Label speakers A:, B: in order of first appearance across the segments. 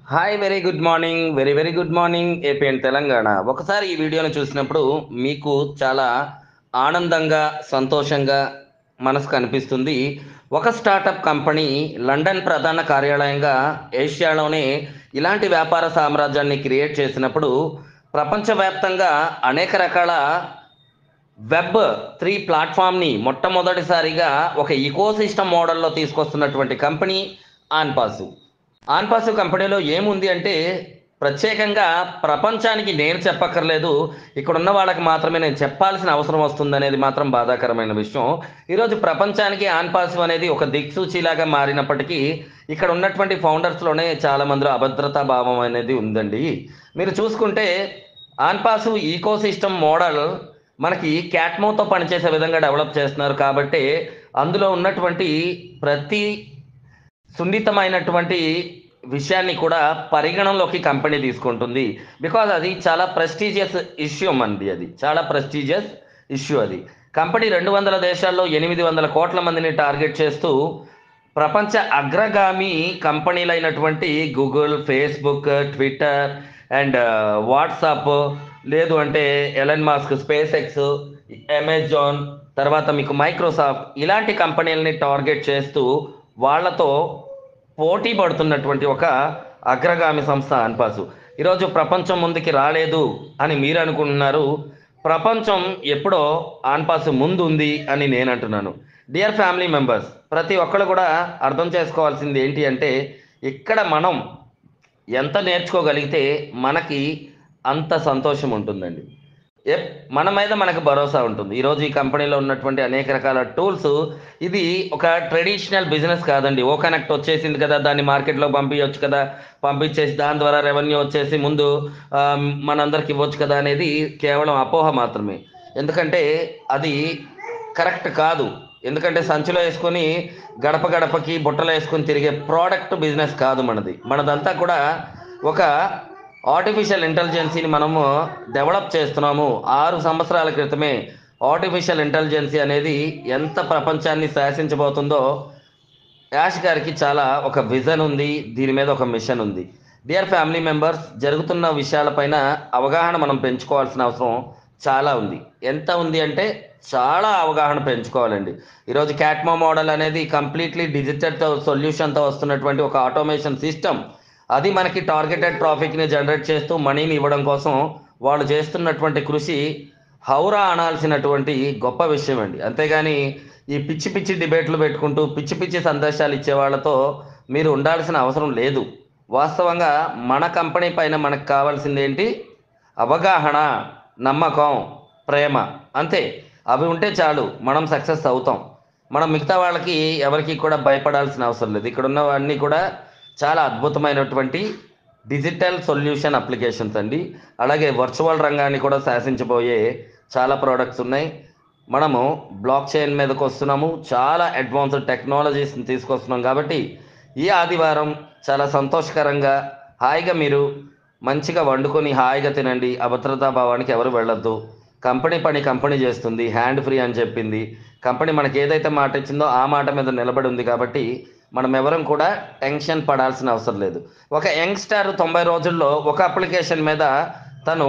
A: Hi! Very good morning. Very good morning AP and Telangana. ఒకసారి ఈ వీడియోని చూసినప్పుడు మీకు చాలా ఆనందంగా, సంతోషంగా మనసుకు అనిపిస్తుంది. ఒక స్టార్టప్ కంపెనీ లండన్ ప్రధాన కార్యాలయంగా ఏషియాలోనే ఇలాంటి వ్యాపార సామ్రాజ్యాన్ని క్రియేట్ చేసినప్పుడు ప్రపంచవ్యాప్తంగా అనేక రకాల వెబ్ 3 ప్లాట్‌ఫామ్‌ని మొట్టమొదటిసారిగా ఒక ఇకోసిస్టమ్ మోడల్‌లో తీసుకొస్తున్నటువంటి కంపెనీ ఆన్‌పాసు. ఆన్‌పాసు కంపెనీలో ఏముంది అంటే, ప్రత్యేకంగా ప్రపంచానికి నేను చెప్పక్కర్లేదు. ఇక్కడున్న వాళ్ళకి మాత్రమే నేను చెప్పాల్సిన అవసరం వస్తుందనేది మాత్రం బాధాకరమైన విషయం. ఈరోజు ప్రపంచానికి ఆన్‌పాసు అనేది ఒక దిక్సూచిలాగా మారినప్పటికీ, ఇక్కడ ఉన్నటువంటి ఫౌండర్స్‌లోనే చాలా మందిలో అభద్రతా భావం అనేది ఉందండి. మీరు చూసుకుంటే ఆన్‌పాసు ఈకోసిస్టమ్ మోడల్ మనకి క్యాట్‌మోతో పనిచేసే విధంగా డెవలప్ చేస్తున్నారు కాబట్టే, అందులో ఉన్నటువంటి ప్రతి సున్నితమైనటువంటి విషయాన్ని కూడా పరిగణనలోకి కంపెనీ తీసుకుంటుంది. బికాజ్ అది చాలా ప్రెస్టీజియస్ ఇష్యూ మనది అది. చాలా ప్రెస్టీజియస్ ఇష్యూ అది. కంపెనీ 200 దేశాల్లో 800 కోట్ల మందిని టార్గెట్ చేస్తూ ప్రపంచ అగ్రగామి కంపెనీలైనటువంటి Google, Facebook, Twitter and WhatsApp లేదు అంటే Elon Musk, SpaceX, Amazon తర్వాత మీకు మైక్రోసాఫ్ట్ ఇలాంటి కంపెనీలని టార్గెట్ చేస్తూ వాళ్ళతో పోటీ పడుతున్నటువంటి ఒక అగ్రగామి సంస్థ ఆన్‌పాసు. ఈరోజు ప్రపంచం ముందుకి రాలేదు అని మీరు అనుకుంటున్నారు. ప్రపంచం ఎప్పుడో ఆన్‌పాసు ముందుంది అని నేను అంటున్నాను. డియర్ ఫ్యామిలీ మెంబర్స్, ప్రతి ఒక్కళ్ళు కూడా అర్థం చేసుకోవాల్సింది ఏంటి అంటే, ఇక్కడ మనం ఎంత నేర్చుకోగలిగితే మనకి అంత సంతోషం ఉంటుందండి. ఎప్ మన మీద మనకు భరోసా ఉంటుంది. ఈరోజు ఈ కంపెనీలో ఉన్నటువంటి అనేక రకాల టూల్స్ ఇది ఒక ట్రెడిషనల్ బిజినెస్ కాదండి. ఓ కనెక్ట్ వచ్చేసింది కదా! దాన్ని మార్కెట్‌లోకి పంపియొచ్చు కదా! పంపించేసి దాని ద్వారా రెవెన్యూ వచ్చేసి ముందు మనందరికి ఇవ్వచ్చు కదా! అనేది కేవలం అపోహ మాత్రమే. ఎందుకంటే అది కరెక్ట్ కాదు. ఎందుకంటే సంచిలో యేసుకొని గడప గడపకి బుట్టలో యేసుకొని తిరిగే ప్రొడక్ట్ బిజినెస్ కాదు మనది. మనదంతా కూడా ఒక ఆర్టిఫిషియల్ ఇంటెలిజెన్సీని మనము డెవలప్ చేస్తున్నాము. 6 సంవత్సరాల క్రితమే ఆర్టిఫిషియల్ ఇంటెలిజెన్సీ అనేది ఎంత ప్రపంచాన్ని శాసించబోతుందో యాష్ గారికి చాలా ఒక విజన్ ఉంది. దీని మీద ఒక మిషన్ ఉంది. డియర్ ఫ్యామిలీ మెంబర్స్, జరుగుతున్న విషయాలపైన అవగాహన మనం పెంచుకోవాల్సిన అవసరం చాలా ఉంది. ఎంత ఉంది అంటే చాలా అవగాహన పెంచుకోవాలండి. ఈరోజు క్యాట్‌మో మోడల్ అనేది కంప్లీట్‌లీ డిజిటల్‌తో సొల్యూషన్‌తో వస్తున్నటువంటి ఒక ఆటోమేషన్ సిస్టమ్. అది మనకి టార్గెటెడ్ ట్రాఫిక్‌ని జనరేట్ చేస్తూ మనీని ఇవ్వడం కోసం వాళ్ళు చేస్తున్నటువంటి కృషి హౌరా అనాల్సినటువంటి గొప్ప విషయం అండి. అంతేగాని ఈ పిచ్చి పిచ్చి డిబేట్లు పెట్టుకుంటూ పిచ్చి పిచ్చి సందేశాలు ఇచ్చే వాళ్ళతో మీరు ఉండాల్సిన అవసరం లేదు. వాస్తవంగా మన కంపెనీ పైన మనకు కావాల్సిందేంటి? అవగాహన, నమ్మకం, ప్రేమ అంతే. అవి ఉంటే చాలు మనం సక్సెస్ అవుతాం. మనం మిగతా వాళ్ళకి ఎవరికీ కూడా భయపడాల్సిన అవసరం లేదు. ఇక్కడున్నవన్నీ కూడా చాలా అద్భుతమైనటువంటి డిజిటల్ సొల్యూషన్ అప్లికేషన్స్ అండి. అలాగే వర్చువల్ రంగాన్ని కూడా శాసించబోయే చాలా ప్రొడక్ట్స్ ఉన్నాయి. మనము బ్లాక్ చైన్ మీదకొస్తున్నాము. చాలా అడ్వాన్స్డ్ టెక్నాలజీస్‌ని తీసుకొస్తున్నాం కాబట్టి, ఈ ఆదివారం చాలా సంతోషకరంగా, హాయిగా మీరు మంచిగా వండుకొని హాయిగా తినండి. అభద్రతా భావానికి ఎవరు వెళ్ళొద్దు. కంపెనీ పని కంపెనీ చేస్తుంది. హ్యాండ్ ఫ్రీ అని చెప్పింది. కంపెనీ మనకేదైతే మాట ఇచ్చిందో ఆ మాట మీద నిలబడి ఉంది కాబట్టి, మనమెవరం కూడా టెన్షన్ పడాల్సిన అవసరం లేదు. ఒక యంగ్‌స్టర్ 90 రోజుల్లో ఒక అప్లికేషన్ మీద తను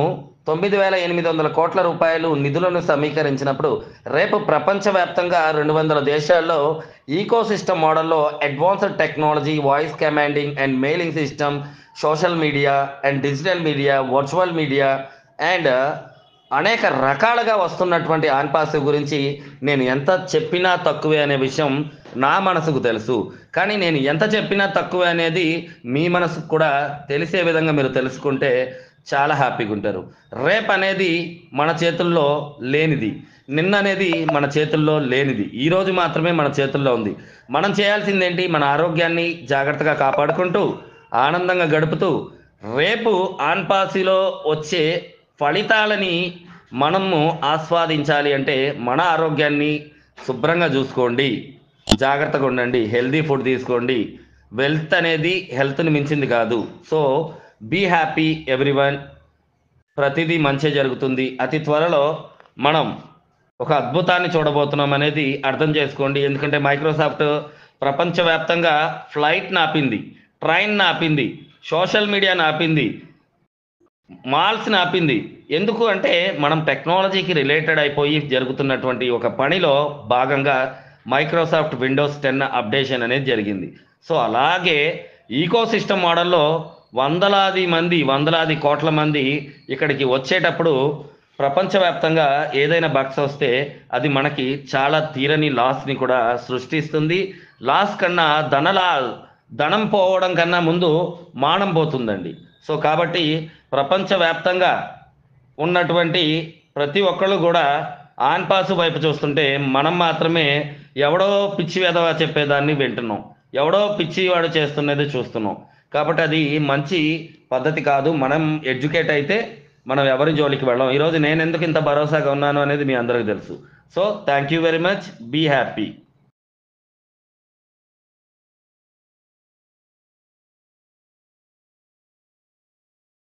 A: 9,800 కోట్ల రూపాయలు నిధులను సమీకరించినప్పుడు, రేపు ప్రపంచవ్యాప్తంగా 200 దేశాల్లో ఈకోసిస్టమ్ మోడల్‌లో advanced technology, voice commanding and mailing system, social media and digital media, virtual media and అనేక రకాలుగా వస్తున్నటువంటి ఆన్‌పాస్ గురించి నేను ఎంత చెప్పినా తక్కువే అనే విషయం నా మనసుకు తెలుసు. కానీ నేను ఎంత చెప్పినా తక్కువే అనేది మీ మనసుకు కూడా తెలిసే విధంగా మీరు తెలుసుకుంటే చాలా హ్యాపీగుంటారు. రేపనేది మన చేతుల్లో లేనిది. నిన్ననేది మన చేతుల్లో లేనిది. ఈరోజు మాత్రమే మన చేతుల్లో ఉంది. మనం చేయాల్సిందేంటి? మన ఆరోగ్యాన్ని జాగ్రత్తగా కాపాడుకుంటూ, ఆనందంగా గడుపుతూ, రేపు ఆన్‌పాసిలో వచ్చే ఫలితాలని మనము ఆస్వాదించాలి అంటే, మన ఆరోగ్యాన్ని శుభ్రంగా చూసుకోండి. జాగ్రత్తగా ఉండండి. హెల్తీ ఫుడ్ తీసుకోండి. వెల్త్ అనేది హెల్త్‌ని మించింది కాదు. So, be happy everyone. ప్రతిదీ మంచే జరుగుతుంది. అతి త్వరలో మనం ఒక అద్భుతాన్ని చూడబోతున్నాం అనేది అర్థం చేసుకోండి. ఎందుకంటే మైక్రోసాఫ్ట్ ప్రపంచవ్యాప్తంగా ఫ్లైట్‌ని ఆపింది. ట్రైన్‌ని ఆపింది. సోషల్ మీడియాని ఆపింది, మాల్స్ని ఆపింది. ఎందుకు అంటే మనం టెక్నాలజీకి రిలేటెడ్ అయిపోయి జరుగుతున్నటువంటి ఒక పనిలో భాగంగా మైక్రోసాఫ్ట్ విండోస్ 10 అప్డేషన్ అనేది జరిగింది. సో అలాగే ఈకో సిస్టమ్ మోడల్లో వందలాది కోట్ల మంది ఇక్కడికి వచ్చేటప్పుడు ప్రపంచవ్యాప్తంగా ఏదైనా బగ్స్ వస్తే అది మనకి చాలా తీరని లాస్ని కూడా సృష్టిస్తుంది. లాస్ కన్నా ధనం పోవడం కన్నా ముందు మానం పోతుందండి. సో కాబట్టి ప్రపంచవ్యాప్తంగా ఉన్నటువంటి ప్రతి ఒక్కళ్ళు కూడా ఆన్ పాస్ వైపు చూస్తుంటే మనం మాత్రమే ఎవడో పిచ్చి వెధవ చెప్పేదాన్ని వింటున్నాం, ఎవడో పిచ్చి వాడు చేస్తున్నది చూస్తున్నాం. కాబట్టి అది మంచి పద్ధతి కాదు. మనం ఎడ్యుకేట్ అయితే మనం ఎవరి జోలికి వెళ్ళాం. ఈరోజు నేను ఎందుకు ఇంత భరోసాగా ఉన్నాను అనేది మీ అందరికీ తెలుసు. So thank you very much. Be happy.